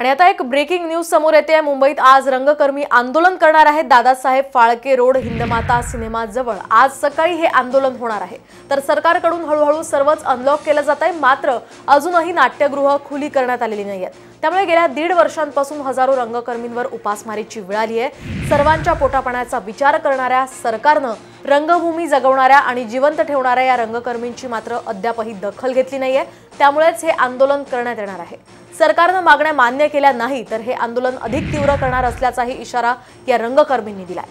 आणि आता एक ब्रेकिंग न्यूज समोर येते आहे। मुंबईत आज रंगकर्मी आंदोलन करणार आहेत। दादासाहेब फाळके रोड हिंदमाता सिनेमा जवळ आज सकाळी हे आंदोलन होणार आहे। तर सरकारकडून हळूहळू सर्वच अनलॉक केलं जात आहे, मात्र अजूनही नाट्यगृह खुली करण्यात आलेली नाहीयेत। त्यामुळे गेल्या 1.5 वर्षांपासून हजारो रंगकर्मींवर उपासमारीची वेळ आली आहे। सर्वांच्या पोटापाण्याचा विचार करणाऱ्या सरकारनं रंगभूमी जगवणाऱ्या आणि जिवंत ठेवणाऱ्या या रंगकर्मींची मात्र अद्यापही दखल घेतली नाहीये। त्यामुळेच हे आंदोलन करण्यात येणार आहे। सरकारनं मागण्या मान्य केल्या नाही तर हे आंदोलन अधिक तीव्र करणार असल्याचाही इशारा या रंगकर्मींनी दिलाय।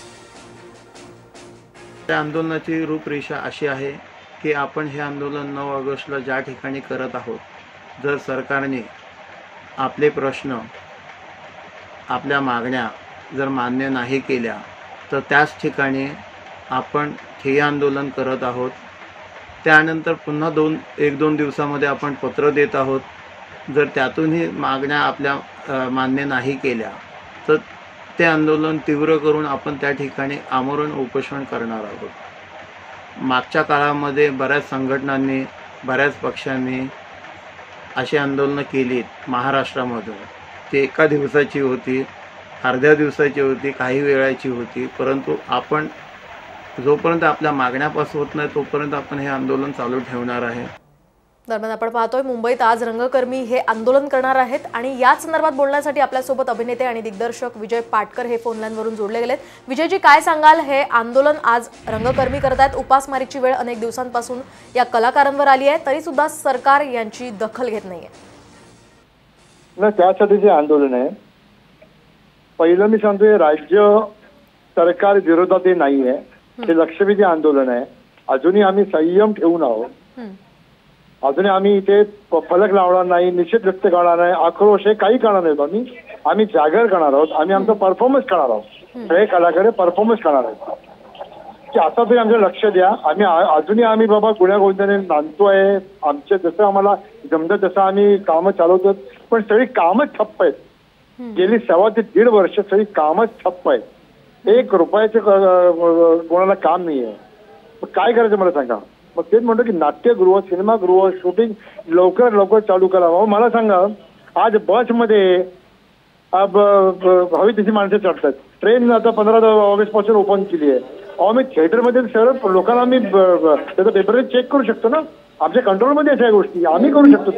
त्या आंदोलनाची रूपरेषा अशी आहे की आपण हे आंदोलन 9 ऑगस्टला ज्या ठिकाणी करत आहोत, जर सरकारने आपले प्रश्न आपल्या मागण्या जर मान्य नाही केल्या तर त्याच ठिकाणी आपण ठिय्या आंदोलन करत आहोत। त्यानंतर पुन्हा 1-2 दिवसामध्ये आपण पत्र देत आहोत। जर त्यातूनही मागण्या आपल्या मान्य नाही केल्या तर ते आंदोलन तीव्र करून आपण त्या ठिकाणी आमरण उपोषण करणार आहोत। मागच्या काळामध्ये बऱ्याच संघटनांनी बऱ्याच पक्षांनी अशी आंदोलनं केलीत महाराष्ट्रामधून। ती एका दिवसाची होती, अर्ध्या दिवसाची होती, काही वेळाची होती, परंतु आपण जोपर्यंत आपल्या मागण्या पास होत नाही तोपर्यंत आपण हे आंदोलन चालू ठेवणार आहे। दरम्यान आपण पाहतोय मुंबईत आज रंगकर्मी हे आंदोलन करणार आहेत आणि याच संदर्भात बोलण्यासाठी आपल्यासोबत अभिनेते आणि दिग्दर्शक विजय पाटकर हे फोन लाईनवरून जोडले गेलेत। विजयजी, काय सांगाल? हे आंदोलन आज रंगकर्मी करतायत, उपासमारीची वेळ अनेक दिवसांपासून या कलाकारांवर आली आहे, तरी सुद्धा सरकार यांची दखल घेत नाहीये। ना त्यासाठी जे आंदोलन आहे, पहिलं मी सांगतोय राज्य सरकार विरोधात नाहीये, ते लक्षवेधी आंदोलन आहे। अजूनही आम्ही संयम ठेवून आहोत, अजूनही आम्ही इथे फलक लावणार नाही, निषेध व्यक्त करणार नाही, आक्रोश हे काही करणार नाही। आम्ही जागर करणार आहोत, आम्ही आमचा परफॉर्मन्स करणार आहोत। सगळे कलाकार परफॉर्मन्स करणार आहेत की आता तरी आमचं लक्ष द्या। अजूनही आम्ही बाबा गुण्या गोविंदाने नांदतोय, आमचे जसं आम्हाला जमतं तसं आम्ही कामं चालवतो, पण सगळी कामच ठप्प आहेत। गेली 1.25 ते 1.5 वर्ष सगळी कामच ठप्प आहेत। 1 रुपयाचं कोणाला काम नाहीये। काय करायचं मला सांगा? मग तेच म्हणतो की नाट्यगृह, सिनेमागृह, शूटिंग लवकर लवकर चालू करावं। मला सांगा, आज बसमध्ये हवी तशी माणसं चढतात, ट्रेन आता 15 ऑगस्ट पासून ओपन केली आहे। आम्ही थिएटरमध्ये सर्व लोकांना आम्ही त्याचा पेपर चेक करू शकतो ना, आमच्या कंट्रोलमध्ये अशा गोष्टी आम्ही करू शकतो।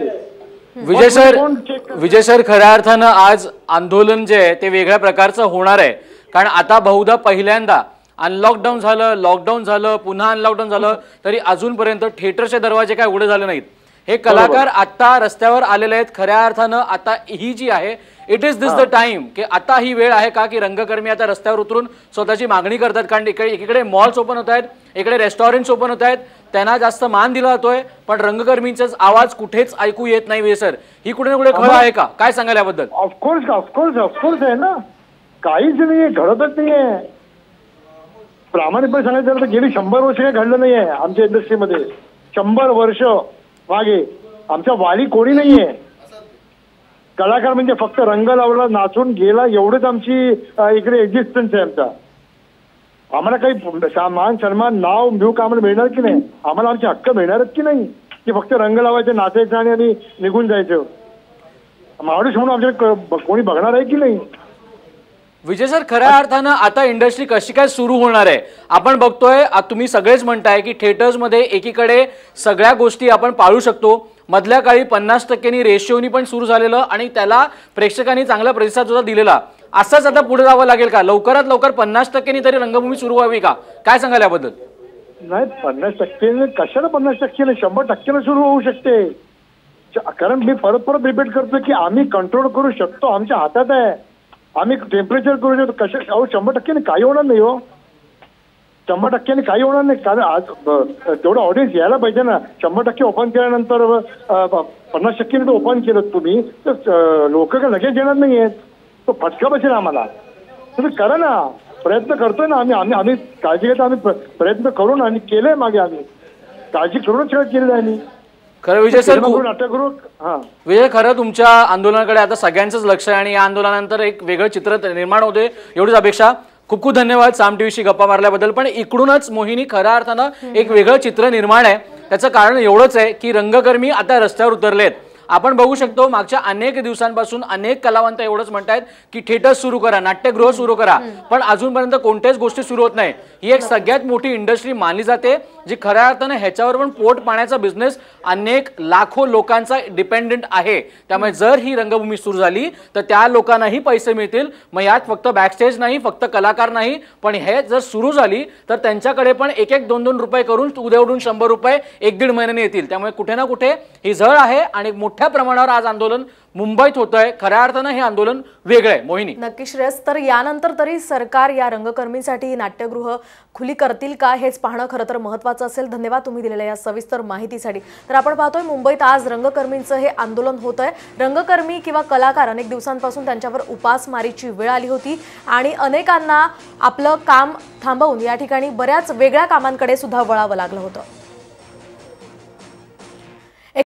ते विजय सर खऱ्या अर्थानं आज आंदोलन जे आहे ते वेगळ्या प्रकारचं होणार आहे, कारण आता बहुधा पहिल्यांदा अनलॉकडाऊन झालं, लॉकडाऊन झालं, पुन्हा अनलॉकडाऊन झालं, तरी अजूनपर्यंत थिएटरचे दरवाजे काय उघडे झाले नाहीत। हे कलाकार आता रस्त्यावर आलेले आहेत। खऱ्या अर्थानं आता ही जी आहे, it is this the time की आता ही वेळ आहे का की रंगकर्मी आता रस्त्यावर उतरून स्वतःची मागणी करतात। कारण एकीकडे मॉल्स ओपन होत आहेत, इकडे रेस्टॉरंट्स ओपन होत आहेत, त्यांना जास्त मान दिला जातोय, पण रंगकर्मींचाच आवाज कुठेच ऐकू येत नाही। विजय सर, ही कुठे ना कुठे खरं आहे का? काय सांगाल याबद्दल? ऑफकोर्स आहे ना, काहीच नाही, घडतच नाहीये। प्रामाणिकपणे सांगायचं तर गेली 100 वर्ष काही घडलं नाहीये आमच्या इंडस्ट्रीमध्ये। 100 वर्ष मागे आमच्या वाली कोणी नाहीये। कलाकार म्हणजे फक्त रंग लावला, नाचून गेला, एवढंच आमची इकडे एक्झिस्टन्स आहे आमचा। आम्हाला काही मान सन्मान नाव न्यू का आम्हाला मिळणार की नाही? आम्हाला आमचे हक्क मिळणारच की नाही की फक्त रंग लावायचे, नाचायचं आणि निघून जायचं? माणूस म्हणून आमच्या कोणी बघणार आहे की नाही? विजय सर, खऱ्या अर्थानं आता इंडस्ट्री कशी काय सुरू होणार आहे? आपण बघतोय, तुम्ही सगळेच म्हणताय की थिएटर्समध्ये एकीकडे सगळ्या गोष्टी आपण पाळू शकतो, मधल्या काळी 50% रेशिओनी पण सुरू झालेलं आणि त्याला प्रेक्षकांनी चांगला प्रतिसाद सुद्धा दिलेला। असंच आता पुढे जावं लागेल का? लवकरात लवकर 50% तरी रंगभूमी सुरू व्हावी का? काय सांगाल याबद्दल? नाही, 50% कशाला 50%? 100% सुरू होऊ शकते। कारण मी परत रिपीट करतो की आम्ही कंट्रोल करू शकतो, आमच्या हातात आहे। आम्ही टेम्परेचर करू शकतो। 100% काही होणार नाही हो, 100% काही होणार नाही। कारण आज तेवढं ऑडियन्स यायला पाहिजे ना। 100% ओपन केल्यानंतर 50% ओपन केलं तुम्ही तर लोक काय लगेच येणार नाही आहेत, तो फटका बसेल आम्हाला। तुम्ही करा ना, प्रयत्न करतोय ना आम्ही काळजी घेतो, आम्ही प्रयत्न करून आणि केलंय मागे, आम्ही काळजी करूनच केलेलं आहे। खरं विजय सर, विजय खरं तुमच्या आंदोलनाकडे आता सगळ्यांचंच लक्ष आहे आणि या आंदोलनानंतर एक वेगळं चित्र निर्माण होते, एवढीच अपेक्षा। खूप खूप धन्यवाद साम टीव्हीशी गप्पा मारल्याबद्दल। पण इकडूनच मोहिनी, खऱ्या अर्थानं एक वेगळं चित्र निर्माण आहे। त्याचं कारण एवढंच आहे की रंगकर्मी आता रस्त्यावर उतरलेत आपण बघू शकतो मागच्या अनेक दिवसांपासून अनेक कलावंत एवढंच म्हणतायत की थिएटर सुरू करा, नाट्यगृह सुरू करा, पण अजूनपर्यंत कोणत्याच गोष्टी सुरू होत नाही। ही एक सगळ्यात मोठी इंडस्ट्री मानली जाते जी खऱ्या अर्थाने ह्याच्यावर पण पोट पाण्याचा बिझनेस अनेक लाखो लोकांचा डिपेंडेंट आहे। त्यामुळे जर ही रंगभूमी सुरू झाली तर त्या लोकांनाही पैसे मिळतील। मग यात फक्त बॅकस्टेज नाही, फक्त कलाकार नाही, पण हे जर सुरू झाली तर त्यांच्याकडे पण एक एक 2-2 रुपये करून उद्या उडून 100 रुपये 1-1.5 महिन्याने येतील। त्यामुळे कुठे ना कुठे ही झळ आहे आणि मोठ्या प्रमाणावर आज आंदोलन मुंबईत होतंय। खऱ्या अर्थानं हे आंदोलन वेगळं आहे। मोहिनी, नक्की श्रेयस, तर यानंतर तरी सरकार या रंगकर्मींसाठी नाट्यगृह खुली करतील का हेच पाहणं खरं तर महत्त्वाचं असेल। धन्यवाद तुम्ही दिलेल्या या सविस्तर माहितीसाठी। तर आपण पाहतोय मुंबईत आज रंगकर्मींचं हे आंदोलन होतंय। रंगकर्मी किंवा कलाकार अनेक दिवसांपासून त्यांच्यावर उपासमारीची वेळ आली होती आणि अनेकांना आपलं काम थांबवून या ठिकाणी बऱ्याच वेगळ्या कामांकडे सुद्धा वळावं लागलं होतं।